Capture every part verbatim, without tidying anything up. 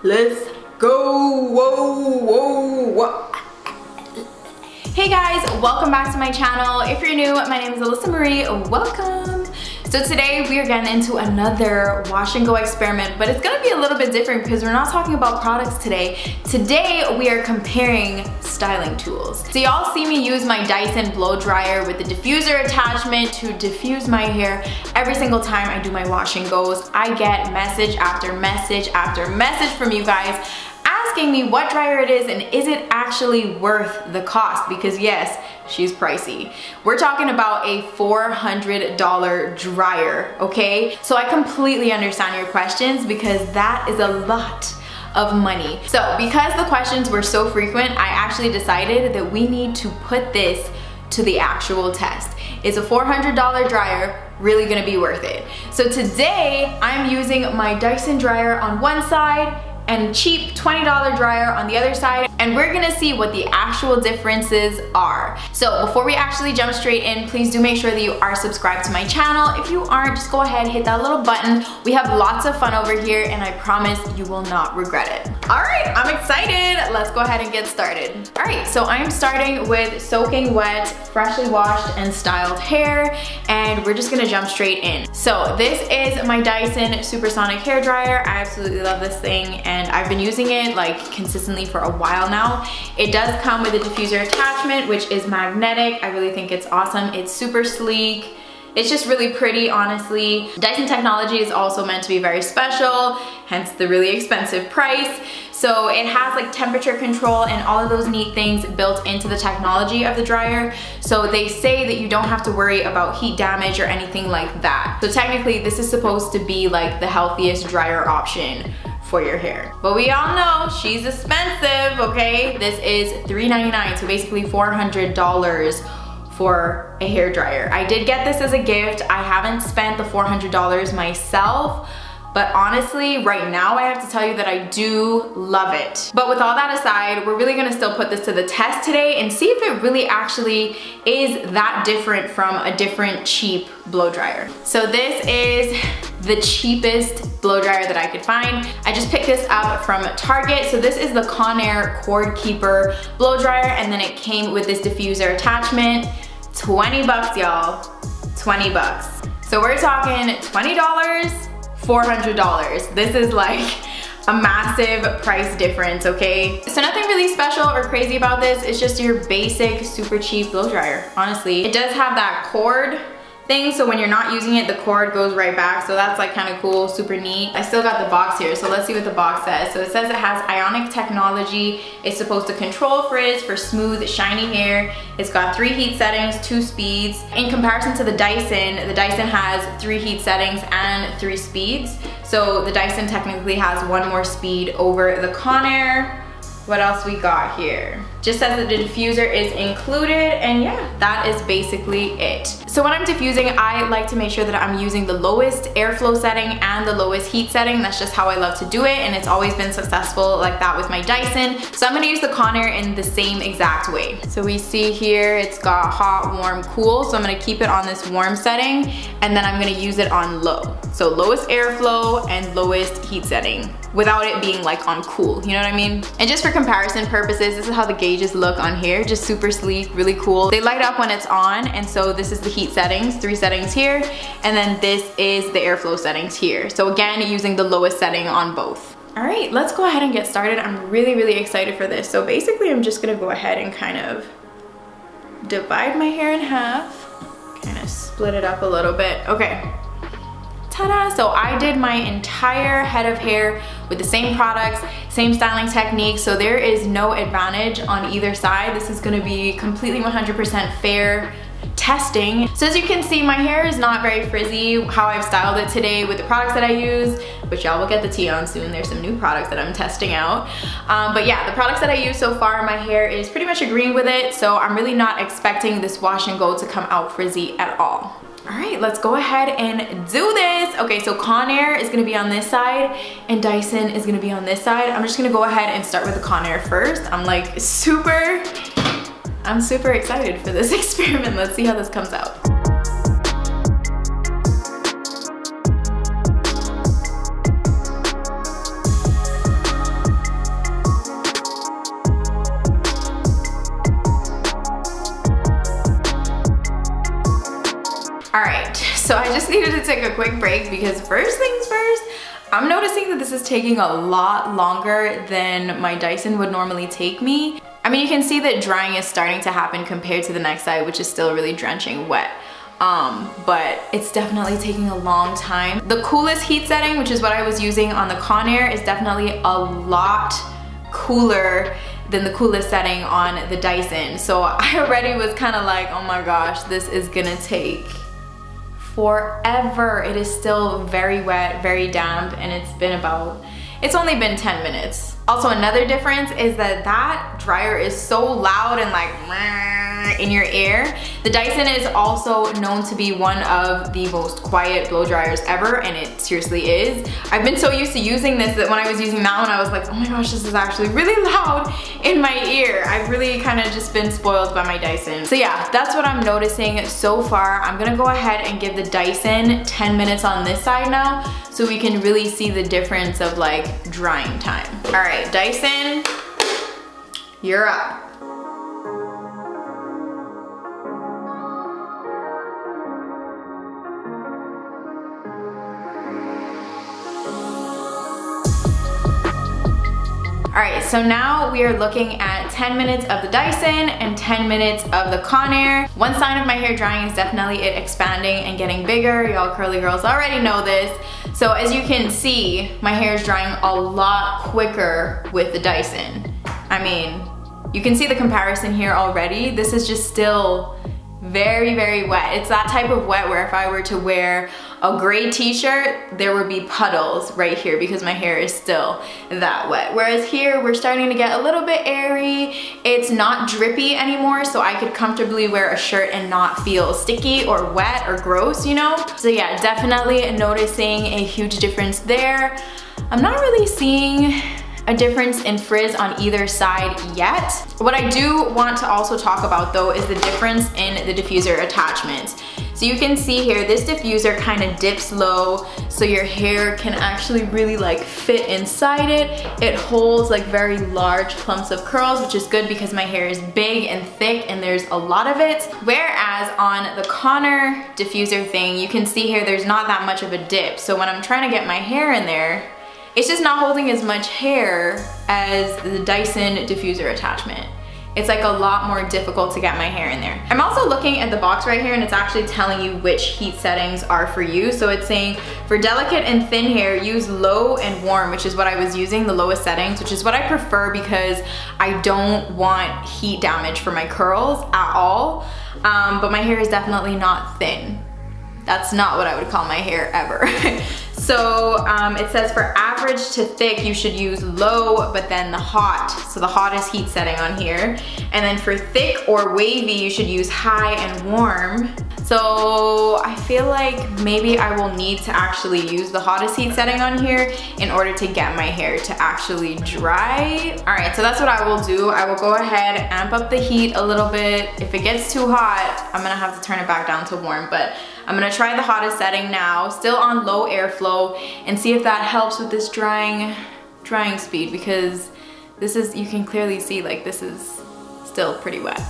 Let's go. Whoa, whoa, whoa. Hey guys, welcome back to my channel. If you're new, my name is Alyssa Marie. Welcome. So today we are getting into another wash and go experiment, but it's gonna be a little bit different because we're not talking about products today. Today we are comparing styling tools. So y'all see me use my Dyson blow dryer with the diffuser attachment to diffuse my hair every single time I do my wash and goes. I get message after message after message from you guys asking me what dryer it is and is it actually worth the cost, because yes, she's pricey. We're talking about a four hundred dollar dryer, okay? So I completely understand your questions because that is a lot of money. So because the questions were so frequent, I actually decided that we need to put this to the actual test. Is a four hundred dollar dryer really gonna be worth it? So today I'm using my Dyson dryer on one side and cheap twenty dollar dryer on the other side, and we're gonna see what the actual differences are. So before we actually jump straight in, please do make sure that you are subscribed to my channel. If you aren't, just go ahead, hit that little button. We have lots of fun over here and I promise you will not regret it. All right, I'm excited. Let's go ahead and get started. All right, so I'm starting with soaking wet, freshly washed and styled hair, and we're just gonna jump straight in. So this is my Dyson Supersonic hair dryer. I absolutely love this thing and I've been using it like consistently for a while now. It does come with a diffuser attachment, which is magnetic. I really think it's awesome. It's super sleek. It's just really pretty, honestly. Dyson technology is also meant to be very special, hence the really expensive price. So it has like temperature control and all of those neat things built into the technology of the dryer. So they say that you don't have to worry about heat damage or anything like that. So technically this is supposed to be like the healthiest dryer option for your hair. But we all know she's expensive, okay? This is three ninety-nine, so basically four hundred dollars for a hair dryer. I did get this as a gift. I haven't spent the four hundred dollars myself, but honestly, right now I have to tell you that I do love it. But with all that aside, we're really gonna still put this to the test today and see if it really actually is that different from a different cheap blow dryer. So this is the cheapest blow dryer that I could find. I just picked this up from Target. So this is the Conair Cord Keeper blow dryer, and then it came with this diffuser attachment. twenty bucks, y'all, twenty bucks. So we're talking twenty dollars, four hundred dollars. This is like a massive price difference, okay? So nothing really special or crazy about this. It's just your basic, super cheap blow dryer, honestly. It does have that cord thing, so when you're not using it, the cord goes right back, so that's like kind of cool, super neat. I still got the box here, so let's see what the box says. So it says it has ionic technology. It's supposed to control frizz for smooth, shiny hair. It's got three heat settings, two speeds. In comparison to the Dyson, the Dyson has three heat settings and three speeds. So the Dyson technically has one more speed over the Conair. What else we got here? Just says that the diffuser is included, and yeah, that is basically it. So when I'm diffusing, I like to make sure that I'm using the lowest airflow setting and the lowest heat setting. That's just how I love to do it, and it's always been successful like that with my Dyson. So I'm gonna use the Conair in the same exact way. So we see here it's got hot, warm, cool. So I'm gonna keep it on this warm setting, and then I'm gonna use it on low. So lowest airflow and lowest heat setting, without it being like on cool, you know what I mean? And just for comparison purposes, this is how the gauges look on here, just super sleek, really cool. They light up when it's on, and so this is the heat settings, three settings here, and then this is the airflow settings here. So again, using the lowest setting on both. All right, let's go ahead and get started. I'm really, really excited for this. So basically, I'm just gonna go ahead and kind of divide my hair in half, kind of split it up a little bit. Okay. Ta-da! So I did my entire head of hair with the same products, same styling technique, so there is no advantage on either side. This is gonna be completely one hundred percent fair testing. So as you can see, my hair is not very frizzy how I've styled it today with the products that I use, which y'all will get the tea on soon. There's some new products that I'm testing out. Um, but yeah, the products that I use so far, my hair is pretty much agreeing with it, so I'm really not expecting this wash and go to come out frizzy at all. All right, let's go ahead and do this. Okay, so Conair is gonna be on this side and Dyson is gonna be on this side. I'm just gonna go ahead and start with the Conair first. I'm like super, I'm super excited for this experiment. Let's see how this comes out. just needed to take a quick break because first things first, I'm noticing that this is taking a lot longer than my Dyson would normally take me. I mean, you can see that drying is starting to happen compared to the next side, which is still really drenching wet. Um, but it's definitely taking a long time. The coolest heat setting, which is what I was using on the Conair, is definitely a lot cooler than the coolest setting on the Dyson. So I already was kind of like, oh my gosh, this is gonna take forever. It is still very wet, very damp, and it's been about, it's only been ten minutes. Also, another difference is that that dryer is so loud and like in your ear. The Dyson is also known to be one of the most quiet blow dryers ever, and it seriously is. I've been so used to using this that when I was using that one, I was like, oh my gosh, this is actually really loud in my ear. I've really kind of just been spoiled by my Dyson. So yeah, that's what I'm noticing so far. I'm gonna go ahead and give the Dyson ten minutes on this side now so we can really see the difference of like drying time. All right, Dyson, you're up. Alright, so now we are looking at ten minutes of the Dyson and ten minutes of the Conair. One sign of my hair drying is definitely it expanding and getting bigger. Y'all curly girls already know this. So as you can see, my hair is drying a lot quicker with the Dyson. I mean, you can see the comparison here already. This is just still very, very wet. It's that type of wet where if I were to wear a gray t-shirt, there would be puddles right here because my hair is still that wet. Whereas here, we're starting to get a little bit airy. It's not drippy anymore, so I could comfortably wear a shirt and not feel sticky or wet or gross, you know? So yeah, definitely noticing a huge difference there. I'm not really seeing a difference in frizz on either side yet. What I do want to also talk about though is the difference in the diffuser attachments. So you can see here, this diffuser kind of dips low so your hair can actually really like fit inside it. It holds like very large clumps of curls, which is good because my hair is big and thick and there's a lot of it. Whereas on the Conair diffuser thing, you can see here there's not that much of a dip. So when I'm trying to get my hair in there, it's just not holding as much hair as the Dyson diffuser attachment. It's like a lot more difficult to get my hair in there. I'm also looking at the box right here and it's actually telling you which heat settings are for you. So it's saying for delicate and thin hair, use low and warm, which is what I was using, the lowest settings, which is what I prefer because I don't want heat damage for my curls at all. Um, but my hair is definitely not thin. That's not what I would call my hair ever. So um, it says for average to thick, you should use low, but then the hot. So the hottest heat setting on here. And then for thick or wavy, you should use high and warm. So I feel like maybe I will need to actually use the hottest heat setting on here in order to get my hair to actually dry. All right, so that's what I will do. I will go ahead, amp up the heat a little bit. If it gets too hot, I'm gonna have to turn it back down to warm, but I'm gonna try the hottest setting now, still on low airflow, and see if that helps with this drying, drying speed, because this is, you can clearly see like this is still pretty wet.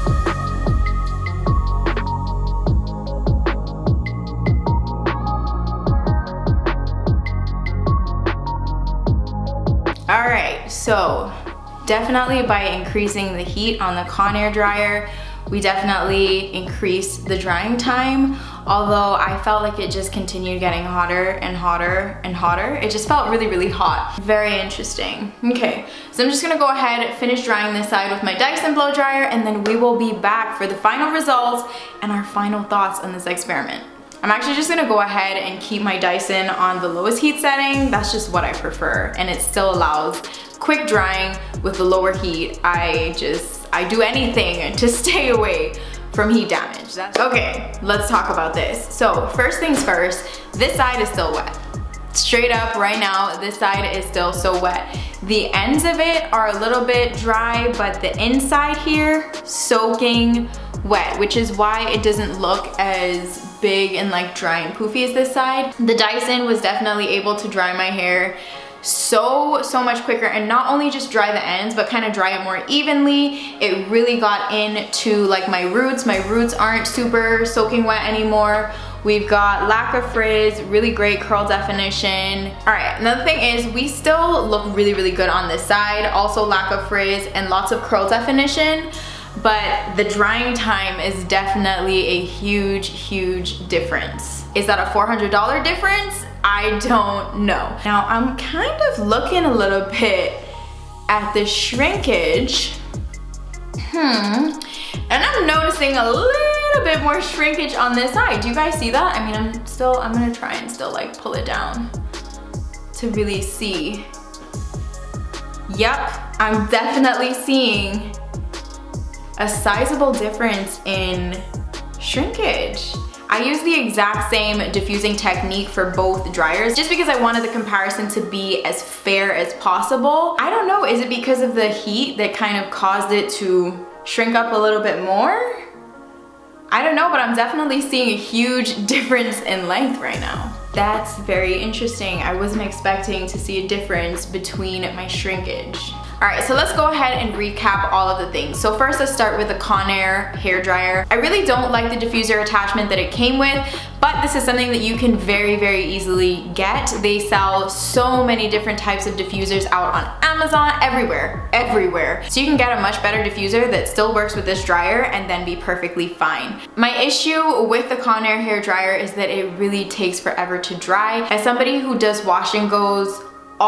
All right, so definitely by increasing the heat on the Conair dryer, we definitely increased the drying time, although I felt like it just continued getting hotter and hotter and hotter. It just felt really, really hot. Very interesting. Okay, so I'm just gonna go ahead and finish drying this side with my Dyson blow dryer, and then we will be back for the final results and our final thoughts on this experiment. I'm actually just gonna go ahead and keep my Dyson on the lowest heat setting. That's just what I prefer, and it still allows quick drying with the lower heat. I just, I do anything to stay away from heat damage. That's okay, let's talk about this. So first things first, this side is still wet. Straight up right now, this side is still so wet. The ends of it are a little bit dry, but the inside here, soaking wet, which is why it doesn't look as big and like dry and poofy as this side. The Dyson was definitely able to dry my hair so, so much quicker, and not only just dry the ends, but kind of dry it more evenly. It really got into like my roots. My roots aren't super soaking wet anymore, We've got lack of frizz, really great curl definition. All right, another thing is we still look really, really good on this side. Also lack of frizz and lots of curl definition, but the drying time is definitely a huge, huge difference. Is that a four hundred dollar difference? I don't know. Now I'm kind of looking a little bit at the shrinkage. Hmm, and I'm noticing a little bit more shrinkage on this side. Do you guys see that? I mean, I'm still, I'm gonna try and still like pull it down to really see. Yep, I'm definitely seeing a sizable difference in shrinkage. I use the exact same diffusing technique for both dryers just because I wanted the comparison to be as fair as possible. I don't know, is it because of the heat that kind of caused it to shrink up a little bit more? I don't know, but I'm definitely seeing a huge difference in length right now. That's very interesting. I wasn't expecting to see a difference between my shrinkage. All right, so let's go ahead and recap all of the things. So first, let's start with the Conair hair dryer. I really don't like the diffuser attachment that it came with, but this is something that you can very, very easily get. They sell so many different types of diffusers out on Amazon, everywhere, everywhere. So you can get a much better diffuser that still works with this dryer and then be perfectly fine. My issue with the Conair hair dryer is that it really takes forever to dry. As somebody who does wash and goes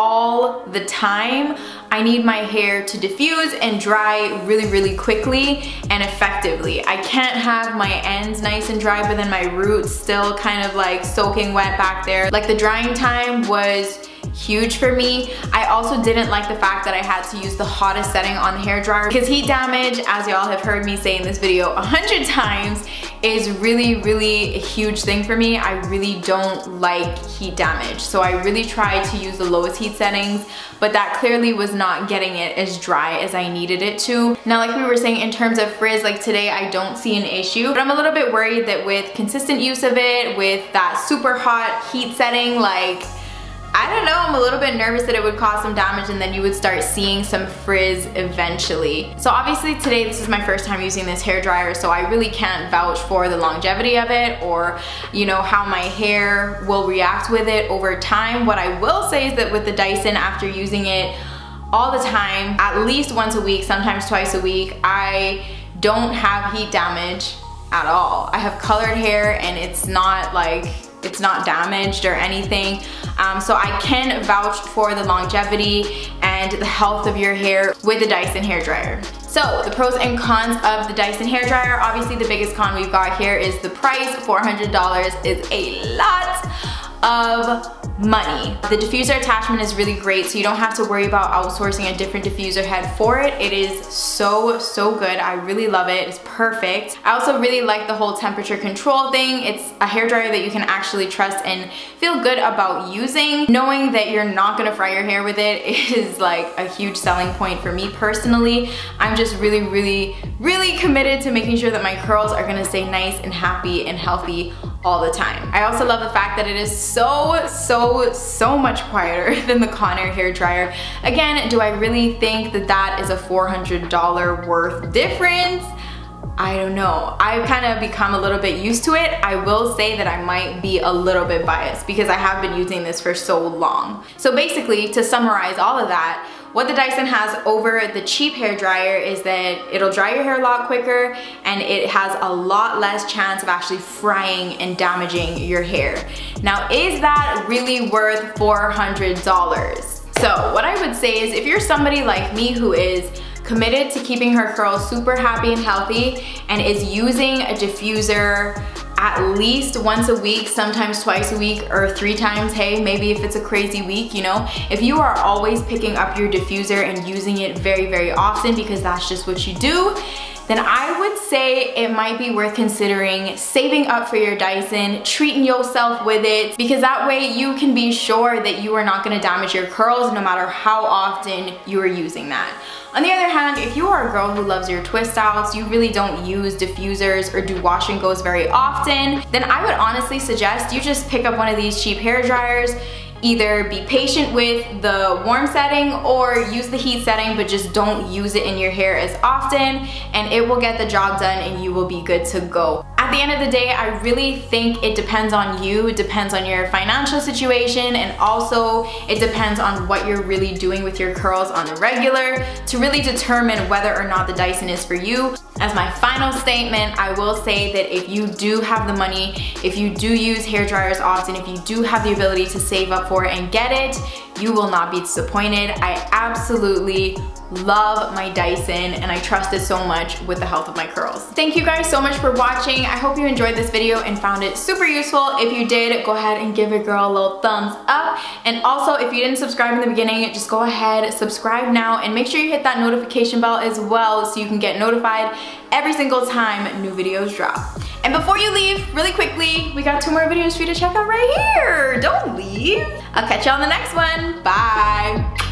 all the time, I need my hair to diffuse and dry really, really quickly and effectively. I can't have my ends nice and dry, but then my roots still kind of like soaking wet back there. Like the drying time was huge for me. I also didn't like the fact that I had to use the hottest setting on the hair dryer because heat damage, as y'all have heard me say in this video a hundred times, is really, really a huge thing for me. I really don't like heat damage. So I really tried to use the lowest heat settings, but that clearly was not getting it as dry as I needed it to. Now, like we were saying, in terms of frizz, like today I don't see an issue, but I'm a little bit worried that with consistent use of it, with that super hot heat setting, like, I don't know, I'm a little bit nervous that it would cause some damage and then you would start seeing some frizz eventually. So obviously today this is my first time using this hair dryer, so I really can't vouch for the longevity of it or, you know, how my hair will react with it over time. What I will say is that with the Dyson, after using it all the time, at least once a week, sometimes twice a week, I don't have heat damage at all. I have colored hair and it's not like, it's not damaged or anything. Um, so I can vouch for the longevity and the health of your hair with the Dyson hair dryer. So the pros and cons of the Dyson hair dryer. Obviously the biggest con we've got here is the price. four hundred dollars is a lot of money. The diffuser attachment is really great, so you don't have to worry about outsourcing a different diffuser head for it. It is so, so good. I really love it. It's perfect. I also really like the whole temperature control thing. It's a hair dryer that you can actually trust and feel good about using. Knowing that you're not gonna fry your hair with it is like a huge selling point for me personally. I'm just really, really, really committed to making sure that my curls are gonna stay nice and happy and healthy all the time. I also love the fact that it is so, so, so much quieter than the Conair hair dryer. Again, do I really think that that is a four hundred dollar worth difference? I don't know. I've kind of become a little bit used to it. I will say that I might be a little bit biased because I have been using this for so long. So basically, to summarize all of that, what the Dyson has over the cheap hair dryer is that it'll dry your hair a lot quicker and it has a lot less chance of actually frying and damaging your hair. Now, is that really worth four hundred dollars? So what I would say is if you're somebody like me who is committed to keeping her curls super happy and healthy and is using a diffuser at least once a week, sometimes twice a week, or three times, hey, maybe if it's a crazy week, you know, if you are always picking up your diffuser and using it very, very often because that's just what you do, then I would say it might be worth considering saving up for your Dyson, treating yourself with it, because that way you can be sure that you are not gonna damage your curls no matter how often you are using that. On the other hand, if you are a girl who loves your twist outs, you really don't use diffusers or do wash and goes very often, then I would honestly suggest you just pick up one of these cheap hair dryers. Either be patient with the warm setting or use the heat setting, but just don't use it in your hair as often and it will get the job done and you will be good to go. At the end of the day, I really think it depends on you. It depends on your financial situation, and also it depends on what you're really doing with your curls on the regular to really determine whether or not the Dyson is for you. As my final statement, I will say that if you do have the money, if you do use hair dryers often, if you do have the ability to save up for it and get it, you will not be disappointed. I absolutely love my Dyson and I trust it so much with the health of my curls. Thank you guys so much for watching. I hope you enjoyed this video and found it super useful. If you did, go ahead and give your girl a little thumbs up. And also, if you didn't subscribe in the beginning, just go ahead, subscribe now, and make sure you hit that notification bell as well so you can get notified every single time new videos drop. And before you leave, really quickly, we got two more videos for you to check out right here. Don't leave. I'll catch you on the next one. Bye.